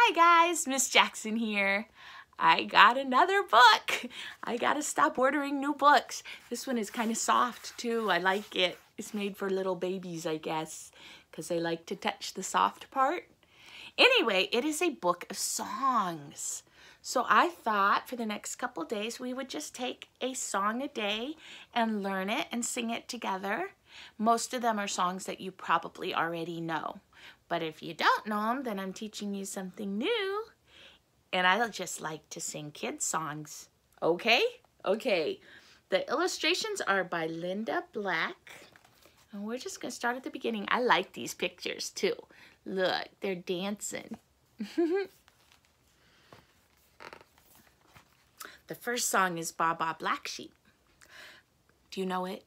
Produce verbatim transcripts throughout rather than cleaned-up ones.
Hi guys, Miss Jackson here. I got another book. I gotta stop ordering new books. This one is kind of soft too. I like it. It's made for little babies, I guess, because they like to touch the soft part. Anyway, it is a book of songs. So I thought for the next couple days we would just take a song a day and learn it and sing it together. Most of them are songs that you probably already know. But if you don't know them, then I'm teaching you something new. And I just like to sing kids songs. Okay? Okay. The illustrations are by Linda Black. And we're just going to start at the beginning. I like these pictures too. Look, they're dancing. The first song is Baa Baa Black Sheep. Do you know it?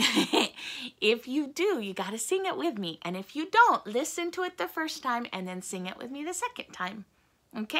If you do, you got to sing it with me. And if you don't, listen to it the first time and then sing it with me the second time. Okay?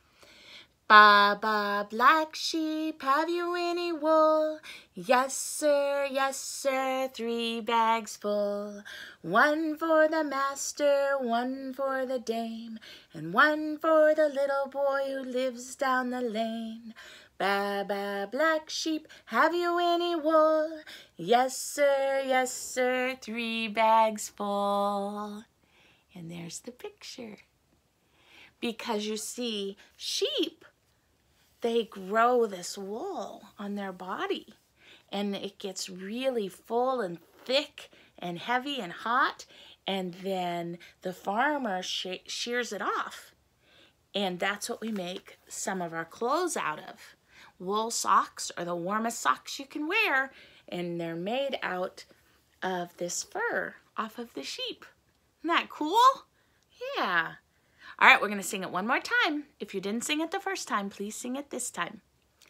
Baa Baa Black Sheep, have you any wool? Yes, sir, yes, sir, three bags full. One for the master, one for the dame, and one for the little boy who lives down the lane. Baa Baa Black Sheep, have you any wool? Yes, sir, yes, sir, three bags full. And there's the picture. Because you see, sheep, they grow this wool on their body. And it gets really full and thick and heavy and hot. And then the farmer she shears it off. And that's what we make some of our clothes out of. Wool socks are the warmest socks you can wear, and they're made out of this fur off of the sheep. Isn't that cool? Yeah. All right, we're going to sing it one more time. If you didn't sing it the first time, please sing it this time.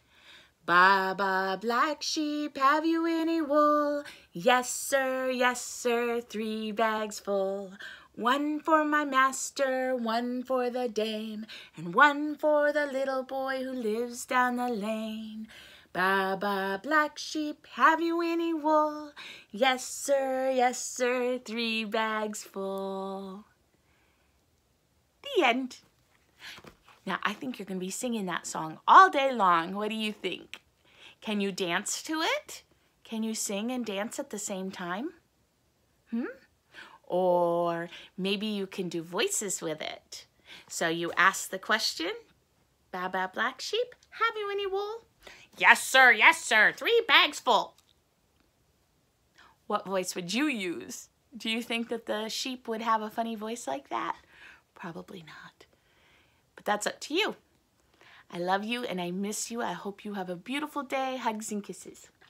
Baa Baa Black Sheep, have you any wool? Yes, sir, yes, sir, three bags full. One for my master, one for the dame, and one for the little boy who lives down the lane. Baa Baa Black Sheep, have you any wool? Yes, sir, yes, sir, three bags full. The end. Now, I think you're going to be singing that song all day long. What do you think? Can you dance to it? Can you sing and dance at the same time? Hmm? Or maybe you can do voices with it. So you ask the question, Baa Baa Black Sheep, have you any wool? Yes, sir, yes, sir, three bags full. What voice would you use? Do you think that the sheep would have a funny voice like that? Probably not. But that's up to you. I love you and I miss you. I hope you have a beautiful day. Hugs and kisses.